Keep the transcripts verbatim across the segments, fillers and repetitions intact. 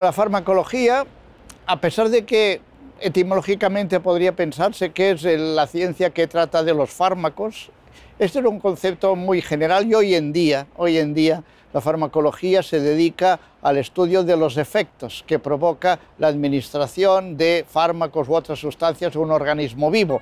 La farmacología, a pesar de que etimológicamente podría pensarse que es la ciencia que trata de los fármacos, este era un concepto muy general y hoy en día, hoy en día la farmacología se dedica al estudio de los efectos que provoca la administración de fármacos u otras sustancias a un organismo vivo.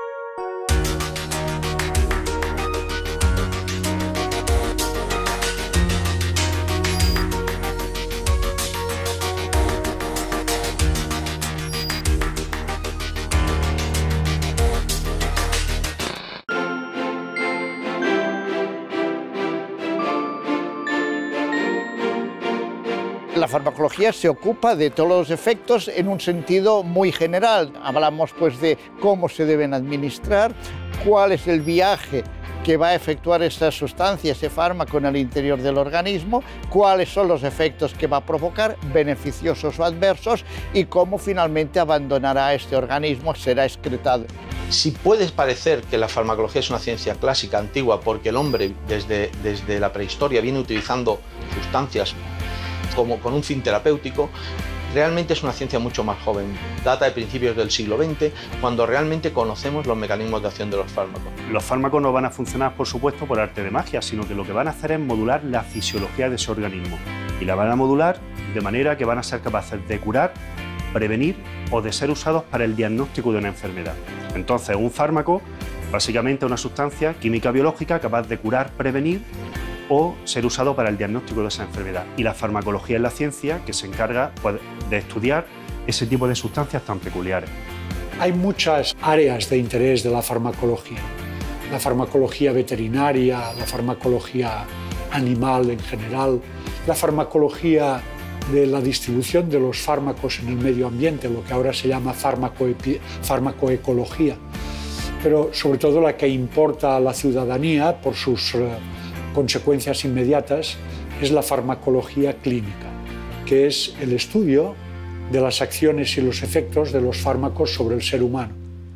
La farmacología se ocupa de todos los efectos en un sentido muy general. Hablamos pues de cómo se deben administrar, cuál es el viaje que va a efectuar esta sustancia, ese fármaco en el interior del organismo, cuáles son los efectos que va a provocar, beneficiosos o adversos, y cómo finalmente abandonará este organismo, será excretado. Si puede parecer que la farmacología es una ciencia clásica, antigua, porque el hombre desde, desde la prehistoria viene utilizando sustancias como con un fin terapéutico, realmente es una ciencia mucho más joven. Data de principios del siglo veinte, cuando realmente conocemos los mecanismos de acción de los fármacos. Los fármacos no van a funcionar, por supuesto, por arte de magia, sino que lo que van a hacer es modular la fisiología de ese organismo. Y la van a modular de manera que van a ser capaces de curar, prevenir o de ser usados para el diagnóstico de una enfermedad. Entonces, un fármaco, básicamente una sustancia química biológica capaz de curar, prevenir o ser usado para el diagnóstico de esa enfermedad. Y la farmacología es la ciencia que se encarga pues, de estudiar ese tipo de sustancias tan peculiares. Hay muchas áreas de interés de la farmacología. La farmacología veterinaria, la farmacología animal en general, la farmacología de la distribución de los fármacos en el medio ambiente, lo que ahora se llama farmacoecología, pero sobre todo la que importa a la ciudadanía por sus uh, consecuencias inmediatas es la farmacología clínica, que es el estudio de las acciones y los efectos de los fármacos sobre el ser humano.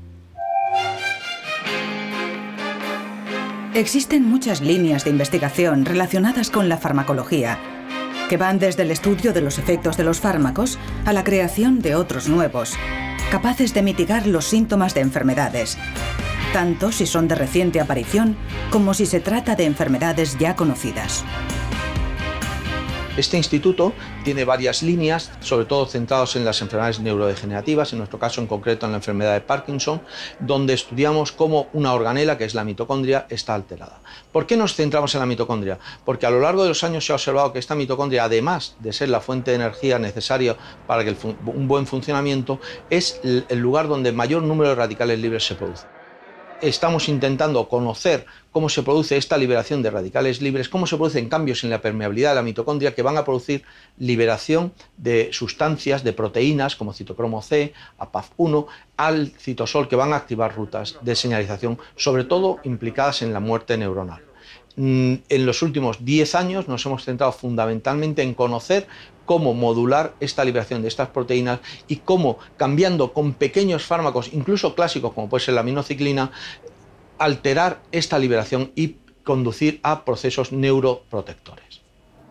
Existen muchas líneas de investigación relacionadas con la farmacología, que van desde el estudio de los efectos de los fármacos a la creación de otros nuevos, capaces de mitigar los síntomas de enfermedades, tanto si son de reciente aparición como si se trata de enfermedades ya conocidas. Este instituto tiene varias líneas, sobre todo centrados en las enfermedades neurodegenerativas, en nuestro caso en concreto en la enfermedad de Parkinson, donde estudiamos cómo una organela, que es la mitocondria, está alterada. ¿Por qué nos centramos en la mitocondria? Porque a lo largo de los años se ha observado que esta mitocondria, además de ser la fuente de energía necesaria para que el un buen funcionamiento, es el lugar donde mayor número de radicales libres se produce. Estamos intentando conocer cómo se produce esta liberación de radicales libres, cómo se producen cambios en la permeabilidad de la mitocondria que van a producir liberación de sustancias, de proteínas como citocromo C, A P A F uno, al citosol, que van a activar rutas de señalización, sobre todo implicadas en la muerte neuronal. En los últimos diez años nos hemos centrado fundamentalmente en conocer cómo modular esta liberación de estas proteínas y cómo, cambiando con pequeños fármacos, incluso clásicos como puede ser la aminociclina, alterar esta liberación y conducir a procesos neuroprotectores.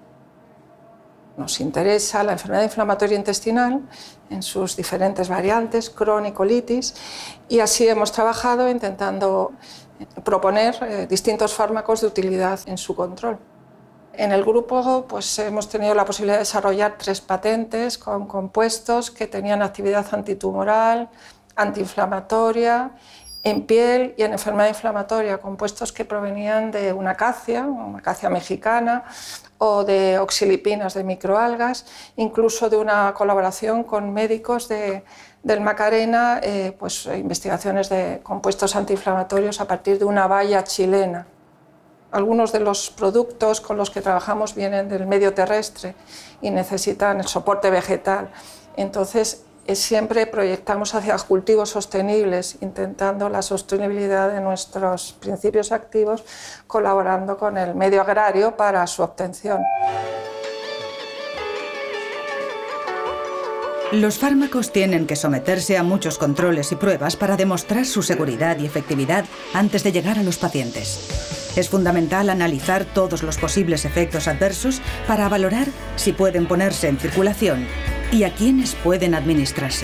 Nos interesa la enfermedad inflamatoria intestinal en sus diferentes variantes, cronicolitis, y así hemos trabajado intentando proponer eh, distintos fármacos de utilidad en su control. En el grupo pues, hemos tenido la posibilidad de desarrollar tres patentes con compuestos que tenían actividad antitumoral, antiinflamatoria, en piel y en enfermedad inflamatoria, compuestos que provenían de una acacia, una acacia mexicana, o de oxilipinas de microalgas, incluso de una colaboración con médicos de, del Macarena, eh, pues, investigaciones de compuestos antiinflamatorios a partir de una baya chilena. Algunos de los productos con los que trabajamos vienen del medio terrestre y necesitan el soporte vegetal. Entonces, siempre proyectamos hacia cultivos sostenibles, intentando la sostenibilidad de nuestros principios activos, colaborando con el medio agrario para su obtención. Los fármacos tienen que someterse a muchos controles y pruebas para demostrar su seguridad y efectividad antes de llegar a los pacientes. Es fundamental analizar todos los posibles efectos adversos para valorar si pueden ponerse en circulación y a quiénes pueden administrarse.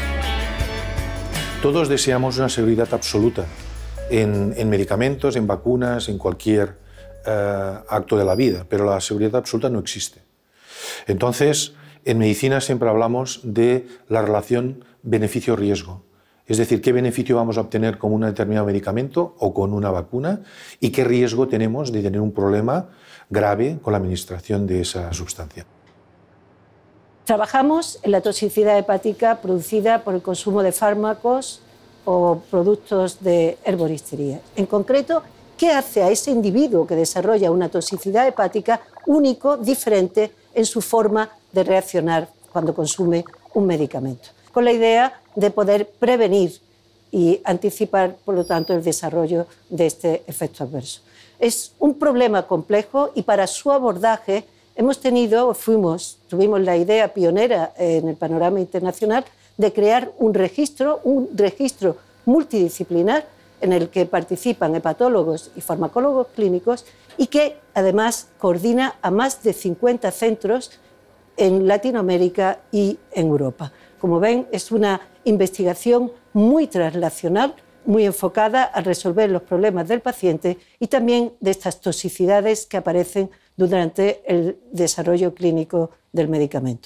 Todos deseamos una seguridad absoluta en, en medicamentos, en vacunas, en cualquier eh, acto de la vida, pero la seguridad absoluta no existe. Entonces, en medicina siempre hablamos de la relación beneficio-riesgo. Es decir, qué beneficio vamos a obtener con un determinado medicamento o con una vacuna y qué riesgo tenemos de tener un problema grave con la administración de esa sustancia. Trabajamos en la toxicidad hepática producida por el consumo de fármacos o productos de herboristería. En concreto, ¿qué hace a ese individuo que desarrolla una toxicidad hepática único, diferente en su forma de reaccionar cuando consume un medicamento? Con la idea de poder prevenir y anticipar, por lo tanto, el desarrollo de este efecto adverso. Es un problema complejo y para su abordaje hemos tenido, fuimos, tuvimos la idea pionera en el panorama internacional de crear un registro, un registro multidisciplinar en el que participan hepatólogos y farmacólogos clínicos y que además coordina a más de cincuenta centros en Latinoamérica y en Europa. Como ven, es una investigación muy translacional, muy enfocada a resolver los problemas del paciente y también de estas toxicidades que aparecen durante el desarrollo clínico del medicamento.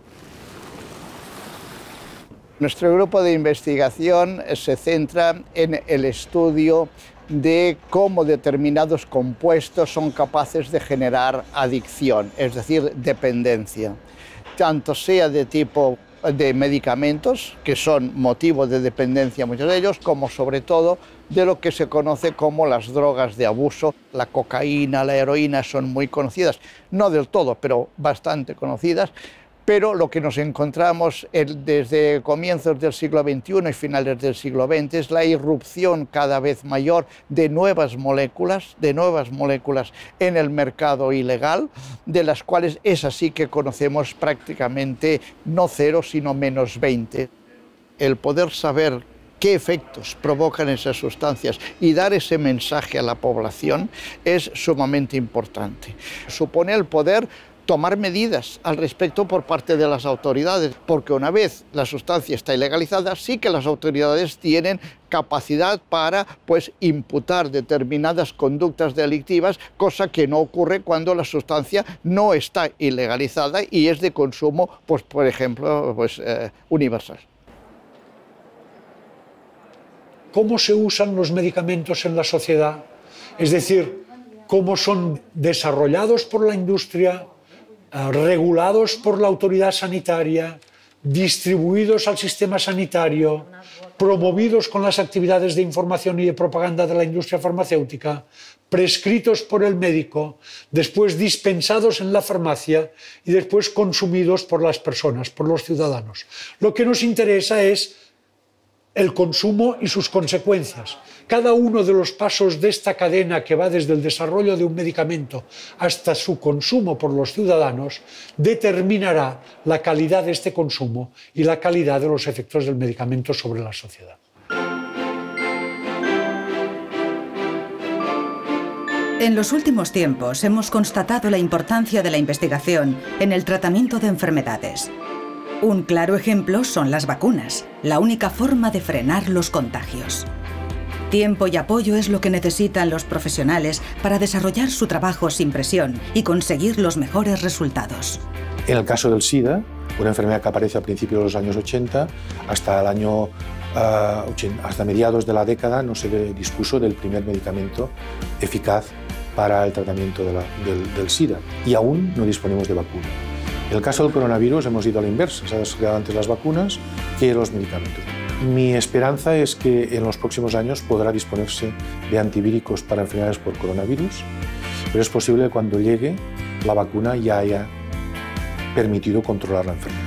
Nuestro grupo de investigación se centra en el estudio de cómo determinados compuestos son capaces de generar adicción, es decir, dependencia, tanto sea de tipo de medicamentos, que son motivo de dependencia muchos de ellos, como sobre todo de lo que se conoce como las drogas de abuso. La cocaína, la heroína son muy conocidas, no del todo, pero bastante conocidas, pero lo que nos encontramos desde comienzos del siglo veintiuno y finales del siglo veinte es la irrupción cada vez mayor de nuevas moléculas, de nuevas moléculas en el mercado ilegal, de las cuales es así que conocemos prácticamente no cero, sino menos veinte. El poder saber qué efectos provocan esas sustancias y dar ese mensaje a la población es sumamente importante. Supone el poder tomar medidas al respecto por parte de las autoridades, porque una vez la sustancia está ilegalizada, sí que las autoridades tienen capacidad para pues, imputar determinadas conductas delictivas, cosa que no ocurre cuando la sustancia no está ilegalizada y es de consumo, pues, por ejemplo, pues, eh, universal. ¿Cómo se usan los medicamentos en la sociedad? Es decir, cómo son desarrollados por la industria, regulados por la autoridad sanitaria, distribuidos al sistema sanitario, promovidos con las actividades de información y de propaganda de la industria farmacéutica, prescritos por el médico, después dispensados en la farmacia y después consumidos por las personas, por los ciudadanos. Lo que nos interesa es el consumo y sus consecuencias. Cada uno de los pasos de esta cadena que va desde el desarrollo de un medicamento hasta su consumo por los ciudadanos determinará la calidad de este consumo y la calidad de los efectos del medicamento sobre la sociedad. En los últimos tiempos hemos constatado la importancia de la investigación en el tratamiento de enfermedades. Un claro ejemplo son las vacunas, la única forma de frenar los contagios. Tiempo y apoyo es lo que necesitan los profesionales para desarrollar su trabajo sin presión y conseguir los mejores resultados. En el caso del SIDA, una enfermedad que aparece a principios de los años ochenta, hasta el año uh, ochenta, hasta mediados de la década no se dispuso del primer medicamento eficaz para el tratamiento de la, del, del SIDA y aún no disponemos de vacuna. En el caso del coronavirus hemos ido a la inversa, se han desarrollado antes las vacunas que los medicamentos. Mi esperanza es que en los próximos años podrá disponerse de antivíricos para enfermedades por coronavirus, pero es posible que cuando llegue la vacuna ya haya permitido controlar la enfermedad.